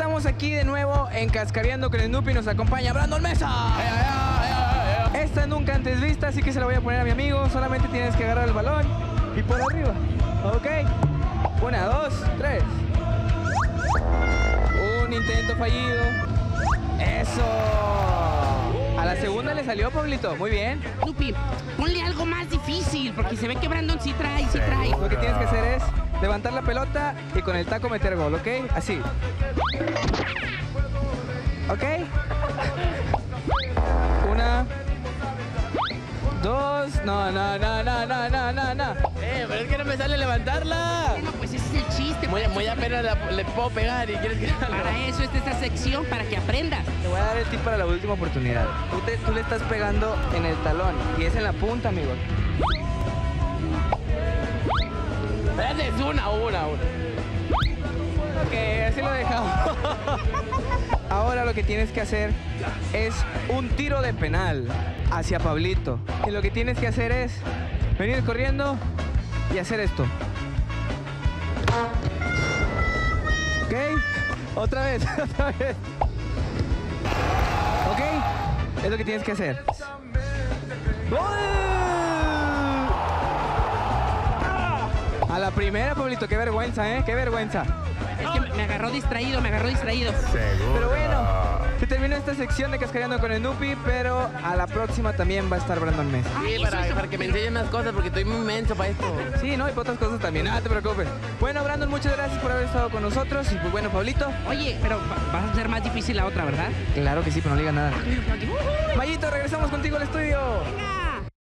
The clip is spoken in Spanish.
estamos aquí de nuevo en Cascareando con Snoopy. Nos acompaña Brandon Mesa. Esta nunca antes vista, así que se la voy a poner a mi amigo. Solamente tienes que agarrar el balón y por arriba. Ok. 1, 2, 3. Un intento fallido. Eso. A la segunda le salió, Pablito. Muy bien. Snoopy, ponle algo más difícil, porque se ve que Brandon sí trae, sí trae. Lo que tienes que hacer es levantar la pelota y con el taco meter gol, ¿ok? Así. ¿Ok? 1, 2. No. Pero es que no me sale levantarla. Bueno, pues ese es el chiste. Muy apenas le puedo pegar y quieres que... Para eso es esta sección, para que aprendas. Te voy a dar el tip para la última oportunidad. Tú le estás pegando en el talón y es en la punta, amigo. Es una. Ok, así lo dejamos. Ahora lo que tienes que hacer es un tiro de penal hacia Pablito. Y lo que tienes que hacer es venir corriendo y hacer esto. ¿Ok? Otra vez. ¿Ok? Es lo que tienes que hacer. ¡Gol! A la primera, Pablito. Qué vergüenza, ¿eh? Qué vergüenza. Es que me agarró distraído. Pero bueno, se terminó esta sección de Cascareando con Snoopy, pero a la próxima también va a estar Brandon Mesa. Ay, Sí, eso. para que me enseñen más cosas, porque estoy muy inmenso para esto. Sí, no, y para otras cosas también, no te preocupes. Bueno, Brandon, muchas gracias por haber estado con nosotros. Y pues bueno, Pablito. Oye, pero vas a hacer más difícil la otra, ¿verdad? Claro que sí, pero no diga nada. Mayito, regresamos contigo al estudio. Venga.